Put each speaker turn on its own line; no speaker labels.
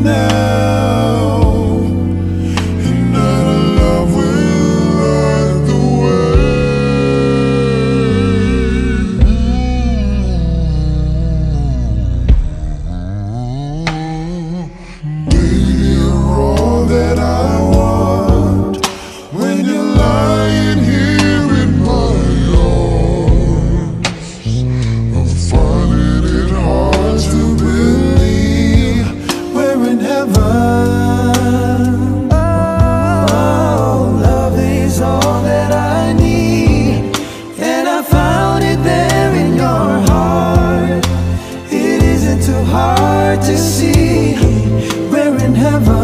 now, and our love will light the way. Baby, you're all that I want when you're lying here in my arms. I'm finding it hard to believe we're in heaven. Oh, love is all that I need, and I found it there in your heart. It isn't too hard to see we're in heaven.